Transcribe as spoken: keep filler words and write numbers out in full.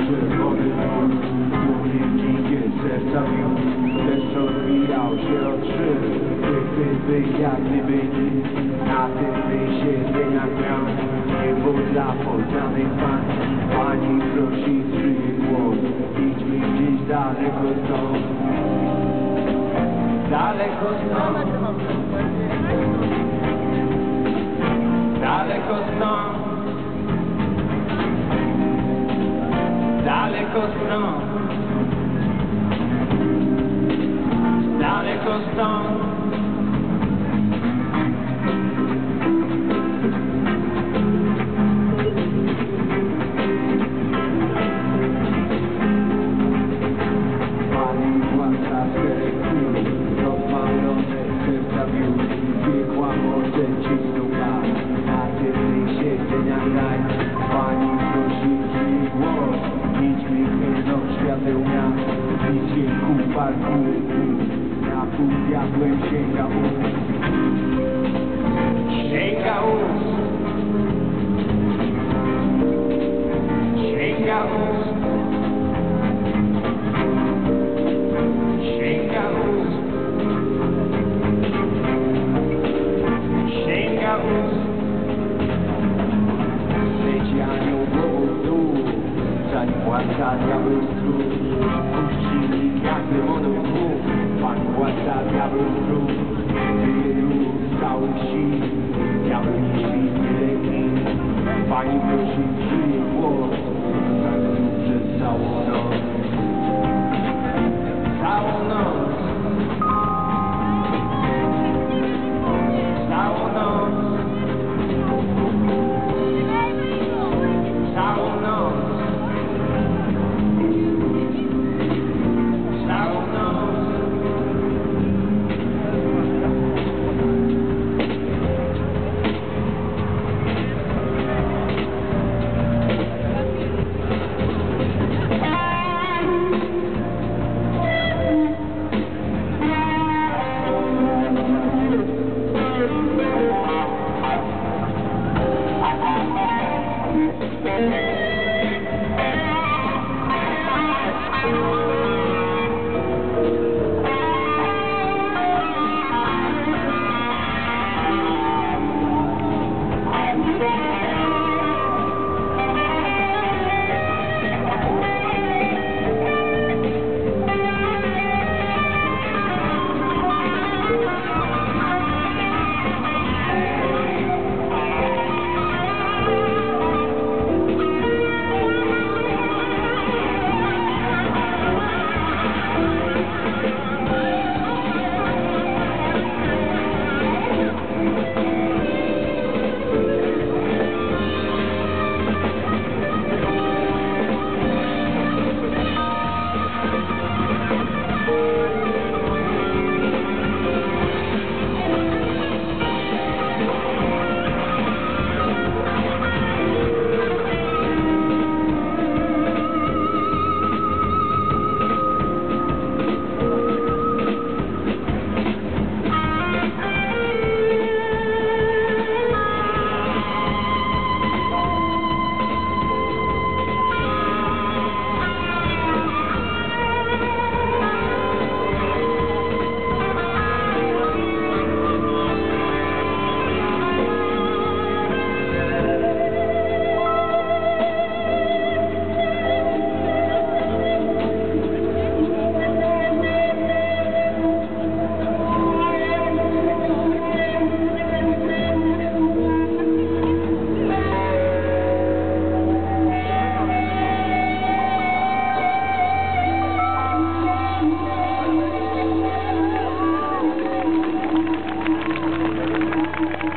czerwony nóż, górnikiem serca bił, deszcz odbijał się od szyb. By, by, by, jak gdyby nic, na tym wysiedzeniach miał niebo dla poznanych pań. Pani prosi, zżyje głos, idź mi gdzieś daleko stąd, daleko stąd, daleko stąd, daleko stąd, daleko stąd. Pani władca czterech kół, rozwalone serca bił, piekła moce cisną gaz, na tylnych siedzeniach raj. Pani prosi, zżyj głos, idź mi jedno świateł miast, wizję ku parku, na pół diabłem sięga ust, sięga ust, sięga ust, sięga ust, sięga ust. Leci anioł głową w dół, zanim władca diabeł strój, puścili jak demonów dwóch. Pan władca diabeł strój, wyje duch z całych sił, diabeł niszczy tyle dni. Pani prosi,